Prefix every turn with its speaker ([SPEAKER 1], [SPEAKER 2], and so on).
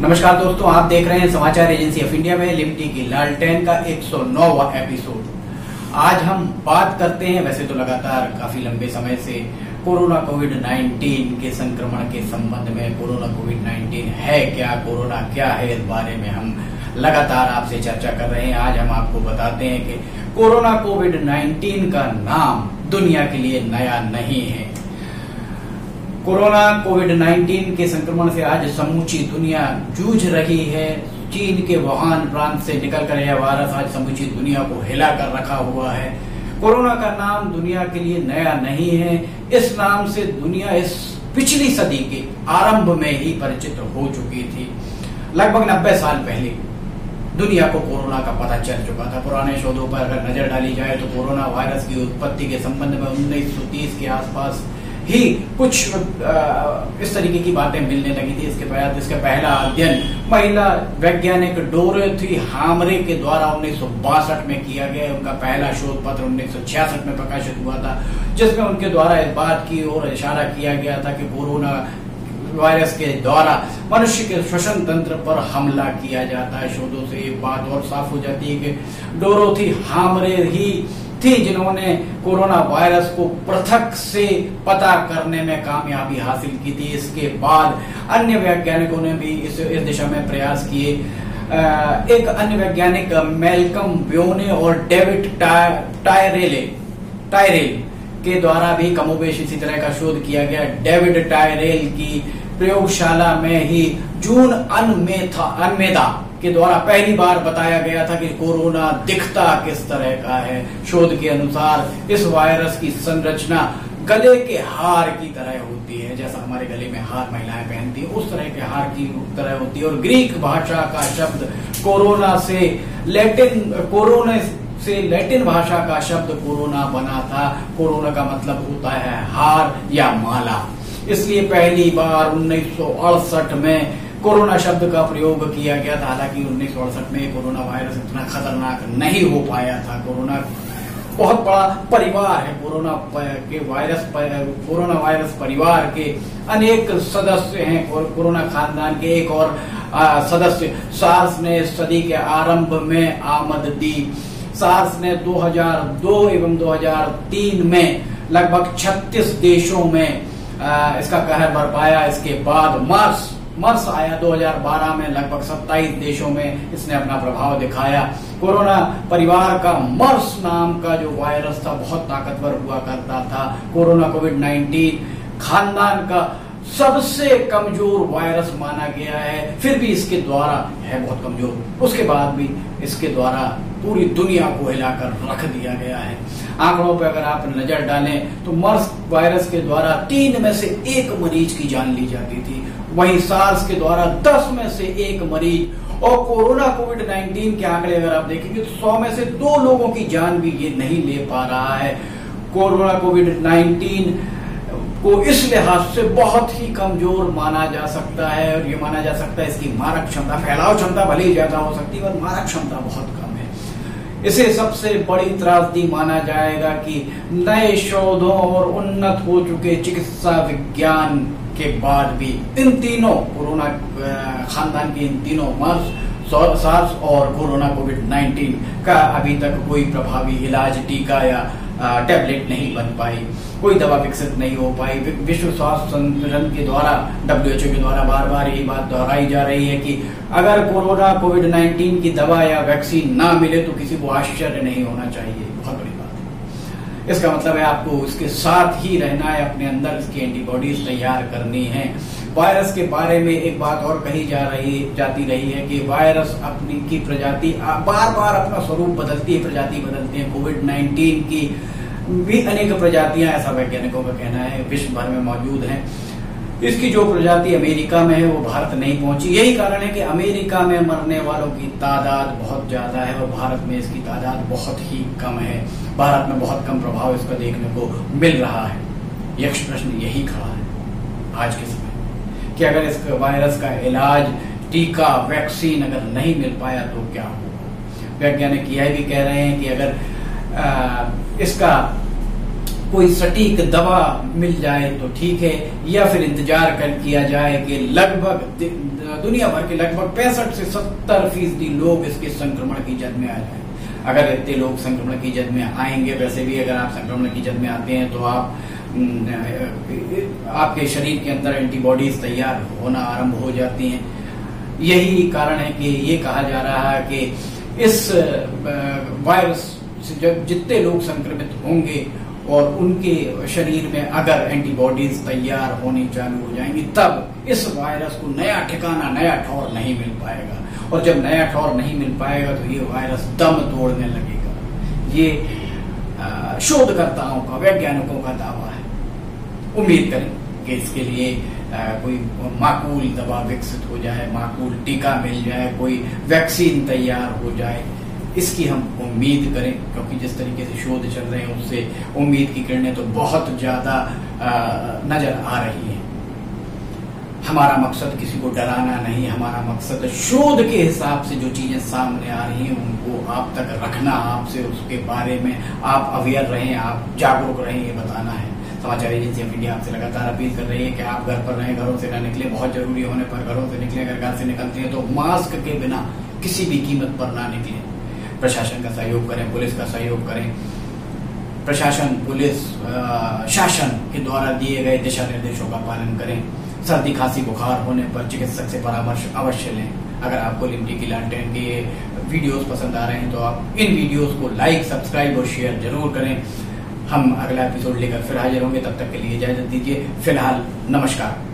[SPEAKER 1] नमस्कार दोस्तों, आप देख रहे हैं समाचार एजेंसी ऑफ इंडिया में लिमटी की लालटेन का 109वां एपिसोड। आज हम बात करते हैं, वैसे तो लगातार काफी लंबे समय से कोरोना कोविड-19 के संक्रमण के संबंध में, कोरोना कोविड-19 है क्या, कोरोना क्या है, इस बारे में हम लगातार आपसे चर्चा कर रहे हैं। आज हम आपको बताते हैं कि कोरोना कोविड-19 का नाम दुनिया के लिए नया नहीं है। कोरोना कोविड-19 के संक्रमण से आज समूची दुनिया जूझ रही है। चीन के वुहान प्रांत से निकलकर यह वायरस आज समूची दुनिया को हिला कर रखा हुआ है। कोरोना का नाम दुनिया के लिए नया नहीं है। इस नाम से दुनिया इस पिछली सदी के आरंभ में ही परिचित हो चुकी थी। लगभग 90 साल पहले दुनिया को कोरोना का पता चल चुका था। पुराने शोधों पर अगर नजर डाली जाए तो कोरोना वायरस की उत्पत्ति के संबंध में 1930 के आसपास ही कुछ इस तरीके की बातें मिलने लगी थी। इसके पहला अध्ययन महिला वैज्ञानिक डोरोथी हामरे के द्वारा 1962 में किया गया। उनका पहला शोध पत्र 1966 में प्रकाशित हुआ था, जिसमें उनके द्वारा इस बात की ओर इशारा किया गया था कि कोरोना वायरस के द्वारा मनुष्य के श्वसन तंत्र पर हमला किया जाता है। शोधों से एक बात और साफ हो जाती है कि डोरोथी हामरे ही थी जिन्होंने कोरोना वायरस को पृथक से पता करने में कामयाबी हासिल की थी। इसके बाद अन्य वैज्ञानिकों ने भी इस दिशा में प्रयास किए। एक अन्य वैज्ञानिक मैल्कम ब्योने और डेविड टायरेल के द्वारा भी कमोबेश इसी तरह का शोध किया गया। डेविड टायरेल की प्रयोगशाला में ही जून अनमेदा के द्वारा पहली बार बताया गया था कि कोरोना दिखता किस तरह का है। शोध के अनुसार इस वायरस की संरचना गले के हार की तरह होती है। जैसा हमारे गले में हार महिलाएं पहनती हैं, उस तरह के हार की तरह होती है। और ग्रीक भाषा का शब्द कोरोना से लैटिन भाषा का शब्द कोरोना बना था। कोरोना का मतलब होता है हार या माला। इसलिए पहली बार 1968 में कोरोना शब्द का प्रयोग किया गया था। हालांकि 1968 में कोरोना वायरस इतना खतरनाक नहीं हो पाया था। कोरोना बहुत बड़ा परिवार है। कोरोना वायरस परिवार के अनेक सदस्य हैं। कोरोना खानदान के एक और सदस्य सार्स ने इस सदी के आरंभ में आमद दी। सार्स ने 2002 एवं 2003 में लगभग 36 देशों में इसका कहर बरपाया। इसके बाद मर्स आया 2012 में, लगभग 27 देशों में इसने अपना प्रभाव दिखाया। कोरोना परिवार का मर्स नाम का जो वायरस था बहुत ताकतवर हुआ करता था। कोरोना कोविड-19 खानदान का सबसे कमजोर वायरस माना गया है, फिर भी इसके द्वारा है बहुत कमजोर। उसके बाद भी इसके द्वारा पूरी दुनिया को हिलाकर रख दिया गया है। आंकड़ों पर अगर आप नजर डालें तो मर्स वायरस के द्वारा 3 में से 1 मरीज की जान ली जाती थी। वहीं सार्स के द्वारा 10 में से 1 मरीज। और कोरोना कोविड-19 के आंकड़े अगर आप देखेंगे तो 100 में से 2 लोगों की जान भी ये नहीं ले पा रहा है। कोरोना कोविड-19 को इस लिहाज से बहुत ही कमजोर माना जा सकता है। और ये माना जा सकता है इसकी मारक क्षमता, फैलाव क्षमता भले ही ज्यादा हो सकती है पर मारक क्षमता बहुत कम है। इसे सबसे बड़ी त्रासदी माना जाएगा कि नए शोधों और उन्नत हो चुके चिकित्सा विज्ञान के बाद भी इन तीनों कोरोना खानदान के इन तीनों मर्स, सार्स और कोरोना कोविड-19 का अभी तक कोई प्रभावी इलाज, टीका या टैबलेट नहीं बन पाई, कोई दवा विकसित नहीं हो पाई। विश्व स्वास्थ्य संगठन के द्वारा, WHO के द्वारा बार बार यही बात दोहराई जा रही है कि अगर कोरोना कोविड-19 की दवा या वैक्सीन ना मिले तो किसी को आश्चर्य नहीं होना चाहिए। बहुत बड़ी बात है। इसका मतलब है आपको इसके साथ ही रहना है, अपने अंदर इसकी एंटीबॉडीज तैयार करनी है। वायरस के बारे में एक बात और कही जाती रही है कि वायरस अपनी की प्रजाति बार बार अपना स्वरूप बदलती है, प्रजाति बदलती है। कोविड-19 की भी अनेक प्रजातियां, ऐसा वैज्ञानिकों का कहना है, विश्व भर में मौजूद हैं। इसकी जो प्रजाति अमेरिका में है वो भारत नहीं पहुंची। यही कारण है कि अमेरिका में मरने वालों की तादाद बहुत ज्यादा है और भारत में इसकी तादाद बहुत ही कम है। भारत में बहुत कम प्रभाव इसका देखने को मिल रहा है। यक्ष प्रश्न यही खड़ा है आज के समय कि अगर इस वायरस का इलाज, टीका, वैक्सीन अगर नहीं मिल पाया तो क्या होगा। वैज्ञानिक यह भी कह रहे हैं कि अगर इसका कोई सटीक दवा मिल जाए तो ठीक है, या फिर इंतजार किया जाए कि लगभग दुनिया भर के लगभग 65 से 70% लोग इसके संक्रमण की जद में आ जाए। अगर इतने लोग संक्रमण की जद में आएंगे, वैसे भी अगर आप संक्रमण की जद में आते हैं तो आपके शरीर के अंदर एंटीबॉडीज तैयार होना आरंभ हो जाती हैं। यही कारण है कि ये कहा जा रहा है कि इस वायरस से जब जितने लोग संक्रमित होंगे और उनके शरीर में अगर एंटीबॉडीज तैयार होनी चालू हो जाएंगी, तब इस वायरस को नया ठिकाना, नया ठौर नहीं मिल पाएगा। और जब नया ठौर नहीं मिल पाएगा तो ये वायरस दम तोड़ने लगेगा। ये शोधकर्ताओं का, वैज्ञानिकों का दावा है। उम्मीद करें कि इसके लिए कोई माकूल दवा विकसित हो जाए, माकूल टीका मिल जाए, कोई वैक्सीन तैयार हो जाए, इसकी हम उम्मीद करें। क्योंकि जिस तरीके से शोध चल रहे हैं उससे उम्मीद की किरणें तो बहुत ज्यादा नजर आ रही हैं। हमारा मकसद किसी को डराना नहीं, हमारा मकसद शोध के हिसाब से जो चीजें सामने आ रही हैं उनको आप तक रखना, आपसे उसके बारे में आप अवेयर रहें, आप जागरूक रहें, ये बताना है। समाचार एजेंसी ऑफ इंडिया आपसे लगातार अपील कर रही है कि आप घर पर रहें, घरों से न निकले, बहुत जरूरी होने पर घरों से निकलें। अगर घर से निकलते हैं तो मास्क के बिना किसी भी कीमत पर ना निकलें। प्रशासन का सहयोग करें, पुलिस का सहयोग करें। प्रशासन, पुलिस, शासन के द्वारा दिए गए दिशा निर्देशों का पालन करें। सर्दी खांसी बुखार होने पर चिकित्सक से परामर्श अवश्य लें। अगर आपको लिमटी की लालटेन के वीडियोस पसंद आ रहे हैं तो आप इन वीडियोस को लाइक, सब्सक्राइब और शेयर जरूर करें। हम अगला एपिसोड लेकर फिर हाजिर होंगे, तब तक के लिए इजाजत दीजिए। फिलहाल नमस्कार।